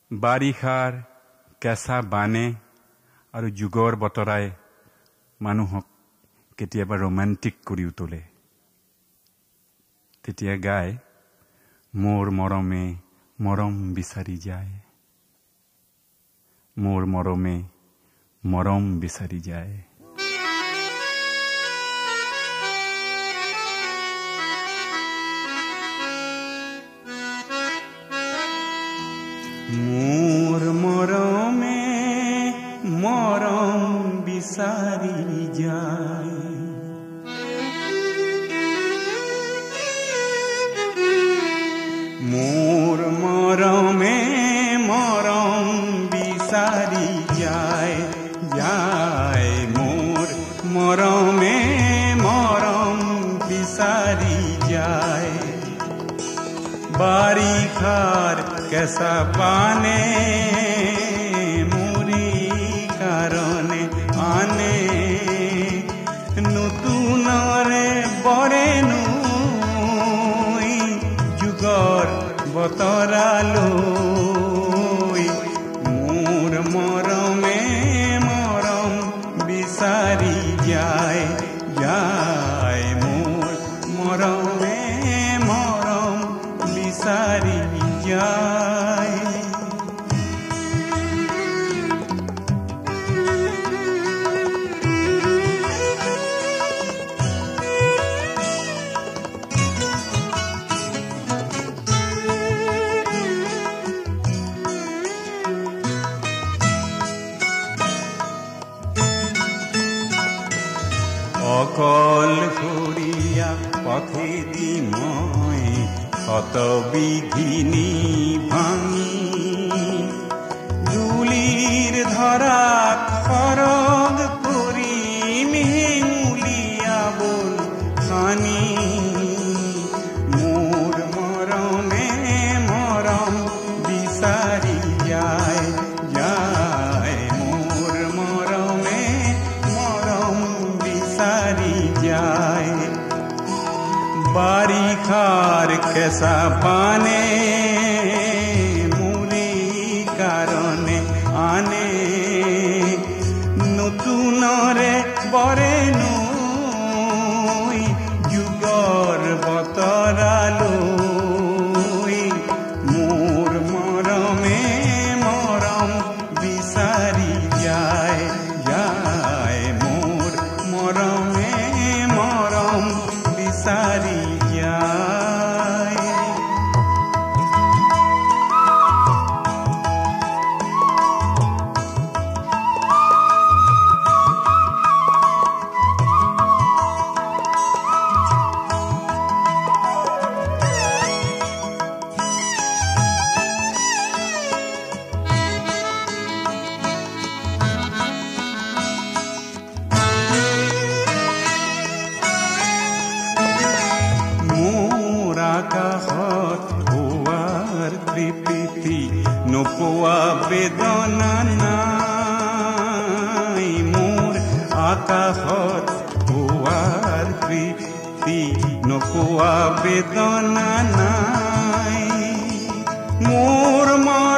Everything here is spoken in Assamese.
বাৰিষাৰ কেঁচা বানে আৰু যুগৰ বতৰাই মানুহক কেতিয়াবা ৰোমান্টিক কৰিও তোলে। তেতিয়া গায়, মোৰ মৰমে মৰম বিচাৰি যায়, মোৰ মৰমে মৰম বিচাৰি যায়। মোৰ মৰমে মৰম বিচাৰি যায়, মোৰ মৰমে মৰম বিচাৰি যায়, যায় মোৰ মৰমে মৰম বিচাৰি যায়। বাৰিষাৰ কেঁচা পানে মুৰি কাৰণে আনে, নতুনৰে বৰেনো যুগৰ বতৰালৈ। মোৰ মৰমে মৰম বিচাৰি যায়, যায় মোৰ মৰমে মৰম বিচাৰি যায়। অকলশৰীয়া পথেদি মই শত বিঘিনি ভাঙি, ধূলিৰ ধৰাক সৰগ কৰিম হেঙুলিয়াবল খানি। মোৰ মৰমে মৰম বিচাৰি যায়, যায় মোৰ মৰমে মৰম বিচাৰি যায়। বাৰিষাৰ কেঁচা পানে মুৰি কাৰণে আনে, নতুনৰে বৰেনো যুগৰ বতৰালৈ। মোৰ মৰমে মৰম বিচাৰি যায়, যায় মোৰ মৰমে মৰম বিচাৰি যায়। আকাশত হোৱাৰ তৃপ্তি নোপোৱা বেদনা নাই, মোৰ আকাশত হোৱাৰ তৃপ্তি নোপোৱা বেদনা নাই। মোৰ